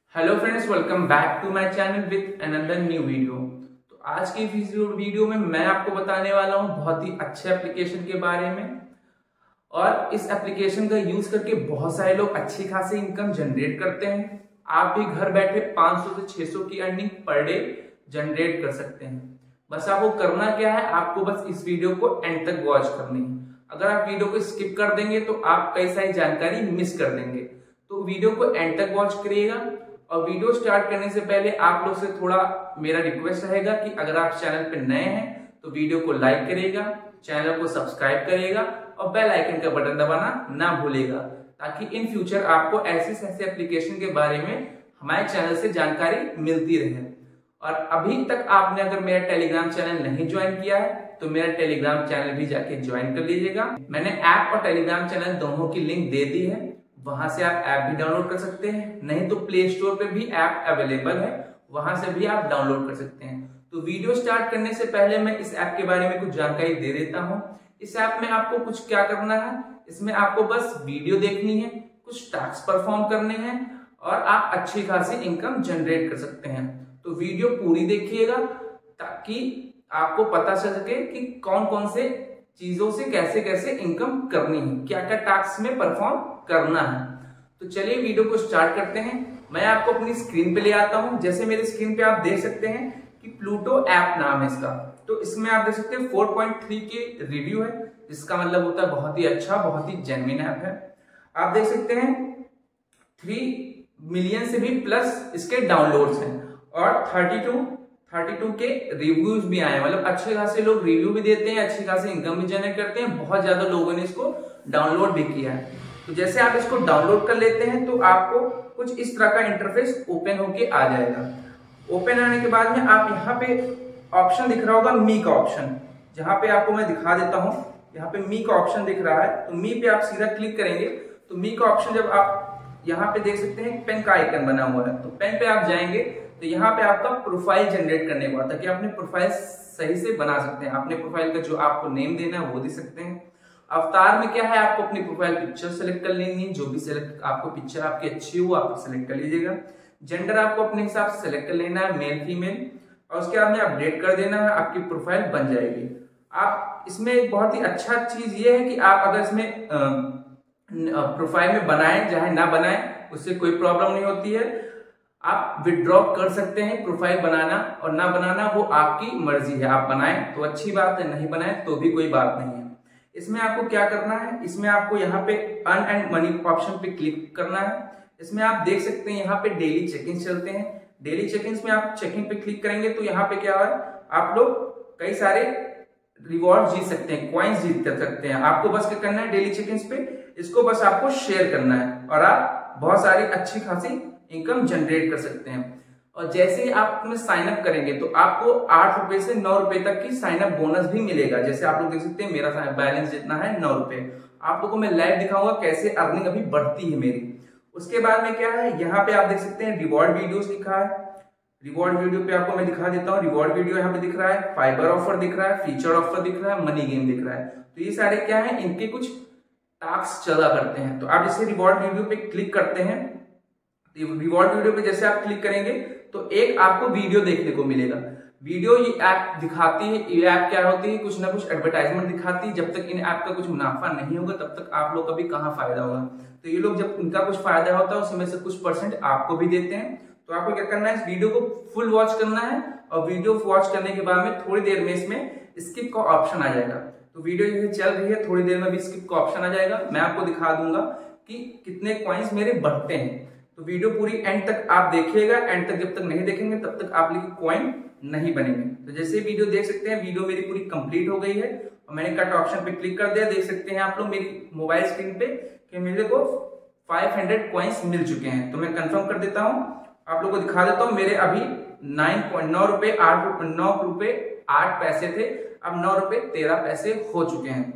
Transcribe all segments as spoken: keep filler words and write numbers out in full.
Hello friends, welcome back to my channel with another new video. तो आज की video में मैं आपको बताने वाला हूं बहुत ही अच्छे एप्लीकेशन के बारे में। और इस एप्लीकेशन का यूज करके बहुत सारे लोग अच्छी खासी इनकम जनरेट करते हैं। आप भी घर बैठे पाँच सौ से छह सौ की अर्निंग पर डे जनरेट कर सकते हैं। बस आपको करना क्या है, आपको बस इस वीडियो को एंड तक वॉच करनी है। अगर आप वीडियो को स्किप कर देंगे तो आप कई सारी जानकारी मिस कर देंगे। तो वीडियो को एंड तक वॉच करिएगा। और वीडियो स्टार्ट करने से पहले आप लोग से थोड़ा मेरा रिक्वेस्ट रहेगा कि अगर आप चैनल पे नए हैं तो वीडियो को लाइक करिएगा, चैनल को सब्सक्राइब करिएगा और बेल आइकन का बटन दबाना ना भूलिएगा, ताकि इन फ्यूचर आपको ऐसे ऐसे एप्लीकेशन के बारे में हमारे चैनल से जानकारी मिलती रहे। और अभी तक आपने अगर मेरा टेलीग्राम चैनल नहीं ज्वाइन किया है तो मेरा टेलीग्राम चैनल भी जाके ज्वाइन कर लीजिएगा। मैंने ऐप और टेलीग्राम चैनल दोनों की लिंक दे दी है, वहां से आप ऐप भी डाउनलोड कर सकते हैं। नहीं तो प्ले स्टोर पे भी ऐप अवेलेबल है, वहां से भी आप डाउनलोड कर सकते हैं। तो वीडियो स्टार्ट करने से पहले मैं इस ऐप के बारे में कुछ जानकारी दे देता हूं। इस ऐप में आपको कुछ क्या करना है, इसमें आपको बस वीडियो देखनी है, कुछ टास्क परफॉर्म करने हैं और आप अच्छी खासी इनकम जनरेट कर सकते हैं। तो वीडियो पूरी देखिएगा ताकि आपको पता चल सके कि कौन कौन से चीजों से कैसे कैसे इनकम करनी है, क्या क्या टास्क में परफॉर्म करना है। तो चलिए वीडियो को स्टार्ट करते हैं। मैं आपको अपनी स्क्रीन पे ले आता हूं। जैसे मेरी स्क्रीन पे आप देख सकते हैं कि प्लूटो ऐप नाम है इसका। तो इसमें आप देख सकते हैं चार पॉइंट तीन के रिव्यू है, जिसका मतलब होता है बहुत ही अच्छा, बहुत ही जेन्युइन ऐप है। आप देख सकते हैं तीन मिलियन से भी प्लस इसके डाउनलोड्स हैं और बत्तीस बत्तीस के रिव्यूज भी आए हैं। मतलब अच्छे खासे लोग रिव्यू भी देते हैं, अच्छी खासी इनकम भी जनरेट करते हैं। बहुत ज्यादा लोगों ने इसको डाउनलोड भी किया है। तो जैसे आप इसको डाउनलोड कर लेते हैं तो आपको कुछ इस तरह का इंटरफेस ओपन होके आ जाएगा। ओपन आने के बाद में आप यहाँ पे ऑप्शन दिख रहा होगा मी का ऑप्शन, जहां पे आपको मैं दिखा देता हूं। यहाँ पे मी का ऑप्शन दिख रहा है, तो मी पे आप सीधा क्लिक करेंगे तो मी का ऑप्शन जब आप यहाँ पे देख सकते हैं पेन का आइकन बना हुआ है, तो पेन पे आप जाएंगे तो यहाँ पे आपका प्रोफाइल जनरेट करने को आता है कि अपने प्रोफाइल सही से बना सकते हैं। अपने प्रोफाइल का जो आपको नेम देना है वो दे सकते हैं। अवतार में क्या है, आपको अपनी प्रोफाइल पिक्चर सेलेक्ट कर लेनी है। जो भी सिलेक्ट आपको पिक्चर आपकी अच्छी हो आप सेलेक्ट कर लीजिएगा। जेंडर आपको अपने हिसाब से सेलेक्ट कर लेना है, मेल फीमेल, और उसके बाद में अपडेट कर देना है, आपकी प्रोफाइल बन जाएगी। आप इसमें एक बहुत ही अच्छा चीज ये है कि आप अगर इसमें प्रोफाइल में बनाएं चाहे ना बनाएं उससे कोई प्रॉब्लम नहीं होती है। आप विड्रॉ कर सकते हैं। प्रोफाइल बनाना और ना बनाना वो आपकी मर्जी है, आप बनाएं तो अच्छी बात है, नहीं बनाएं तो भी कोई बात नहीं है। इसमें आपको क्या करना है, इसमें आपको यहाँ पे अर्न एंड मनी ऑप्शन पे क्लिक करना है। इसमें आप देख सकते हैं यहाँ पे डेली चेक इन चलते हैं। डेली चेक इन में आप चेक इन पे क्लिक करेंगे तो यहाँ पे क्या है, आप लोग कई सारे रिवॉर्ड जीत सकते हैं, क्वाइंस जीत कर सकते हैं। आपको बस क्या करना है, डेली चेक इन पे इसको बस आपको शेयर करना है और आप बहुत सारी अच्छी खासी इनकम जनरेट कर सकते हैं। और जैसे ही आप इसमें साइन अप करेंगे तो आपको आठ रुपए से नौ रुपए तक की साइन अप बोनस भी मिलेगा। जैसे आप लोग देख सकते हैं मेरा बैलेंस जितना है नौ रुपए। आप लोगों को मैं लाइव दिखाऊंगा कैसे अर्निंग अभी बढ़ती है मेरी। उसके बाद में क्या है, यहाँ पे आप देख सकते हैं रिवॉर्ड वीडियोस लिखा है। रिवॉर्ड वीडियो पे आपको मैं दिखा देता हूँ। रिवॉर्ड वीडियो यहाँ पे दिख रहा है, फाइबर ऑफर दिख रहा है, फीचर ऑफर दिख रहा है, मनी गेम दिख रहा है। तो ये सारे क्या है, इनके कुछ टास्क चला करते हैं। तो आप इसे रिवॉर्ड वीडियो पे क्लिक करते हैं। रिवॉर्ड वीडियो पे जैसे आप क्लिक करेंगे तो एक आपको वीडियो देखने को मिलेगा। वीडियो ये ऐप दिखाती है, ये ऐप क्या होती है, कुछ ना कुछ एडवर्टाइजमेंट दिखाती है। जब तक इन ऐप का कुछ मुनाफा नहीं होगा तब तक आप लोग का भी कहाँ फायदा होगा। तो ये लोग जब इनका कुछ फायदा होता है उसमें से कुछ परसेंट आपको भी देते हैं। तो आपको क्या करना है, इस वीडियो को फुल वॉच करना है और वीडियो वॉच करने के बाद में थोड़ी देर में इसमें स्किप का ऑप्शन आ जाएगा। तो वीडियो जैसे चल रही है थोड़ी देर में भी स्किप का ऑप्शन आ जाएगा। मैं आपको दिखा दूंगा कि कितने कॉइन्स मेरे बढ़ते हैं। तो वीडियो पूरी एंड तक आप देखिएगा। एंड तक जब तक नहीं देखेंगे तब तक आप लोग कॉइन नहीं बनेंगे। तो जैसे वीडियो देख सकते हैं, वीडियो मेरी पूरी कंप्लीट हो गई है और मैंने कट ऑप्शन पे क्लिक कर दिया। देख सकते हैं आप लोग मेरी मोबाइल स्क्रीन पे कि मेरे को पाँच सौ कॉइन्स मिल चुके हैं। तो मैं कंफर्म कर देता हूं, आप लोगों को दिखा देता हूं। मेरे अभी नौ पॉइंट नौ रुपए आठ नौ रुपए आठ पैसे थे, अब नौ रुपए तेरह पैसे हो चुके हैं।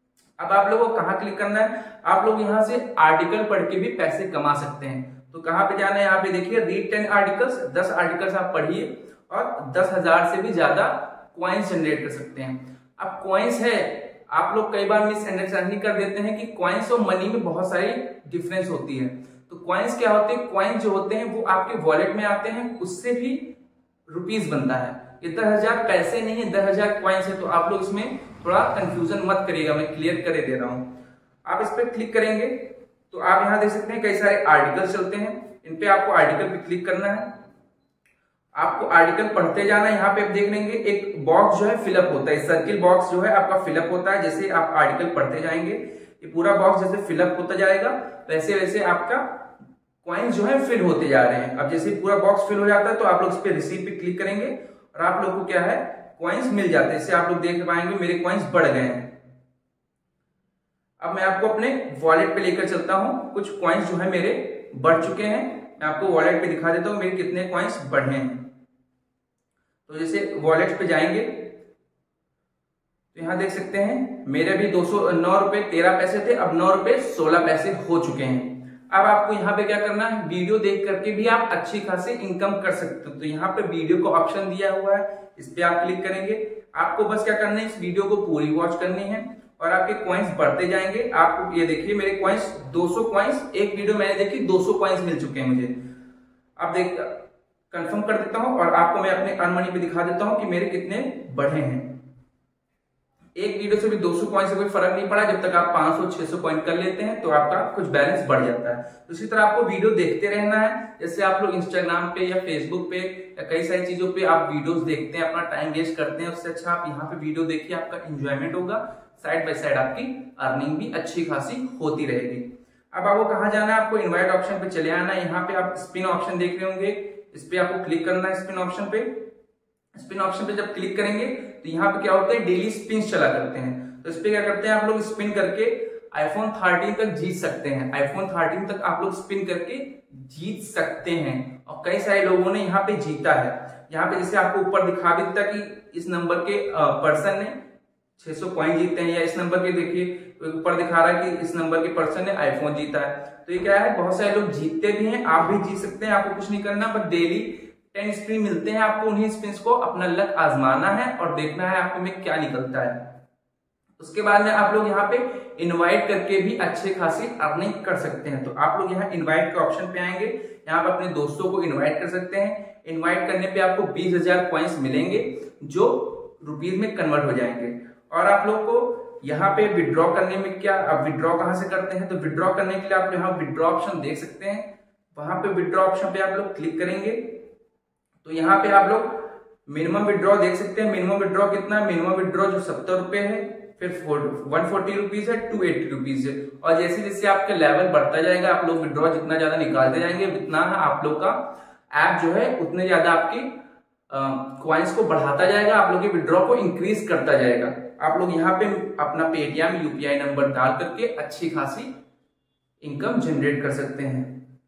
अब आप लोगों को कहाँ क्लिक करना है, आप लोग यहाँ से आर्टिकल पढ़ के भी पैसे कमा सकते हैं। तो कहाँ पे जाना है, यहाँ पे देखिए रीड टेन आर्टिकल्स, दस आर्टिकल्स आप पढ़िए और दस हजार से भी ज्यादा क्वाइंस जनरेट कर सकते हैं। अब क्वाइंस है, आप लोग कई बार मिसअंडरस्टैंडिंग कर देते हैं कि क्वाइंस और मनी में बहुत सारी डिफरेंस होती है। तो कॉइन्स क्या होते हैं, कॉइन्स जो होते हैं वो आपके वॉलेट में आते हैं, उससे भी रुपीज बनता है। ये दस हजार पैसे नहीं है, दस हजार कॉइन्स है। तो आप लोग इसमें थोड़ा कंफ्यूजन मत करिएगा, मैं क्लियर करे दे रहा हूं। आप इस पर क्लिक करेंगे तो आप यहां देख सकते हैं कई सारे आर्टिकल चलते हैं, इन पे आपको आर्टिकल पे क्लिक करना है। आपको आर्टिकल पढ़ते जाना है। यहाँ पे आप देख लेंगे एक बॉक्स जो है फिलअप होता है, सर्किल बॉक्स जो है आपका फिलअप होता है। जैसे आप आर्टिकल पढ़ते जाएंगे ये पूरा बॉक्स जैसे फिलअप होता जाएगा, वैसे वैसे आपका कॉइन्स जो है फिल होते जा रहे हैं। अब जैसे पूरा बॉक्स फिल हो जाता है तो आप लोग इस पे रिसीव पे क्लिक करेंगे और आप लोग को क्या है कॉइन्स मिल जाते हैं। इससे आप लोग देख पाएंगे मेरे कॉइन्स बढ़ गए हैं। अब मैं आपको अपने वॉलेट पे लेकर चलता हूं, कुछ कॉइन्स जो है मेरे बढ़ चुके हैं। मैं आपको वॉलेट पे दिखा देता हूं मेरे कितने कॉइन्स बढ़े हैं। तो जैसे वॉलेट पे जाएंगे तो यहां देख सकते हैं मेरे भी दो सौ नौ रुपए तेरह पैसे थे, अब नौ रुपए सोलह पैसे हो चुके हैं। अब आपको यहाँ पे क्या करना है, वीडियो देख करके भी आप अच्छी खासी इनकम कर सकते हो। तो यहाँ पे वीडियो को ऑप्शन दिया हुआ है, इस पे आप क्लिक करेंगे। आपको बस क्या करना है, इस वीडियो को पूरी वॉच करनी है और आपके कॉइन्स बढ़ते जाएंगे। आपको ये देखिए मेरे कॉइन्स दो सौ कॉइन्स, एक वीडियो मैंने देखी दो सौ कॉइन्स मिल चुके हैं मुझे। अब देख कंफर्म कर देता हूं और आपको मैं अपने अर्न मनी पे दिखा देता हूं कि मेरे कितने बढ़े हैं। एक वीडियो से भी दो सौ कॉइन से कोई फर्क नहीं पड़ा, जब तक आप पाँच सौ छह सौ कॉइन कर लेते हैं तो आपका कुछ बैलेंस बढ़ जाता है। तो इसी तरह आपको वीडियो देखते रहना है। जैसे आप लोग इंस्टाग्राम पे या फेसबुक पे या कई सारी चीजों पे आप वीडियोस देखते हैं, अपना टाइम वेस्ट करते हैं, उससे अच्छा आप यहाँ पे वीडियो देखिए, आपका इंजॉयमेंट होगा, साइड बाय साइड आपकी अर्निंग भी अच्छी खासी होती रहेगी। अब आपको कहाँ जाना है, आपको इन्वाइट ऑप्शन पे चले आना है। यहाँ पे आप स्पिन ऑप्शन देख रहे होंगे, इस पे आपको क्लिक करना है। स्पिन ऑप्शन पे स्पिन ऑप्शन पे जब क्लिक करेंगे तो यहाँ पे क्या होता है, डेली स्पिन चला करते हैं। तो इस पे क्या करते हैं आप लोग, स्पिन करके आईफोन थर्टीन तक जीत सकते हैं। आईफोन थर्टीन तक आप लोग स्पिन करके जीत सकते हैं और कई सारे लोगों ने यहाँ पे जीता है। यहाँ पे जैसे आपको ऊपर दिखा भी देता कि इस नंबर के पर्सन ने छह सौ कॉइन जीते हैं, या इस नंबर के देखिए ऊपर दिखा रहा है कि इस नंबर के पर्सन ने आईफोन जीता है। तो ये क्या है, बहुत सारे लोग जीतते भी हैं, आप भी जीत सकते हैं। आपको कुछ नहीं करना, बस डेली टेन स्पिन मिलते हैं आपको, उन्हीं स्पिन्स को अपना लक आजमाना है और देखना है आपको में क्या निकलता है। उसके बाद में आप लोग यहाँ पे इनवाइट करके भी अच्छे खासी अर्निंग कर सकते हैं। तो आप लोग यहाँ इनवाइट के ऑप्शन पे आएंगे, यहाँ पे अपने दोस्तों को इनवाइट कर सकते हैं। इनवाइट करने पे आपको बीस हजार कॉइन्स मिलेंगे जो रुपीज में कन्वर्ट हो जाएंगे। और आप लोग को यहाँ पे विड्रॉ करने में क्या, अब विड्रॉ कहाँ से करते हैं, तो विड्रॉ करने के लिए आप यहाँ विड्रॉ ऑप्शन देख सकते हैं। वहां पे विड्रॉ ऑप्शन पे आप लोग क्लिक करेंगे तो यहाँ पे आप लोग मिनिमम विड्रॉ देख सकते हैं। मिनिमम विड्रॉ कितना, मिनिमम विड्रॉ जो सत्तर रुपए है, फिर वन फोर्टी रुपीज है, टू एट्टी रुपीज है। और जैसे जैसे आपका लेवल बढ़ता जाएगा, आप लोग विड्रॉ जितना ज्यादा निकालते जाएंगे, उतना आप लोग का ऐप जो है उतने ज्यादा आपकी कॉइन्स को बढ़ाता जाएगा, आप लोग के विड्रॉ को इंक्रीज करता जाएगा। आप लोग यहाँ पे अपना पेटीएम यूपीआई नंबर डाल करके अच्छी खासी इनकम जनरेट कर सकते हैं।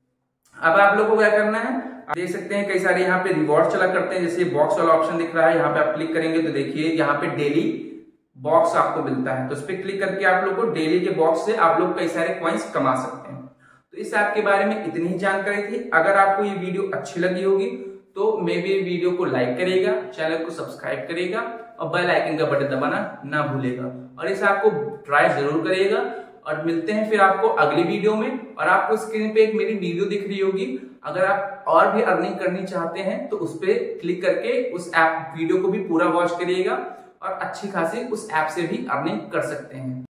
अब आप लोग को क्या करना है, आप देख सकते हैं कई सारे यहाँ पे रिवॉर्ड चला करते हैं। जैसे बॉक्स वाला ऑप्शन दिख रहा है, यहाँ पे आप क्लिक करेंगे तो देखिए यहाँ पे डेली बॉक्स आपको मिलता है। तो इस पे क्लिक करके आप लोग को डेली के बॉक्स से आप लोग कई सारे कॉइन्स कमा सकते हैं। तो इस ऐप के बारे में इतनी ही जानकारी थी। अगर आपको ये वीडियो अच्छी लगी होगी तो मेरे वीडियो को लाइक करेगा, चैनल को सब्सक्राइब करेगा और बेल आइकन का बटन दबाना ना भूलेगा। और इसे आपको ट्राई जरूर करिएगा। और मिलते हैं फिर आपको अगली वीडियो में। और आपको स्क्रीन पे एक मेरी वीडियो दिख रही होगी, अगर आप और भी अर्निंग करनी चाहते हैं तो उस पर क्लिक करके उस ऐप वीडियो को भी पूरा वॉच करिएगा और अच्छी खासी उस ऐप से भी अर्निंग कर सकते हैं।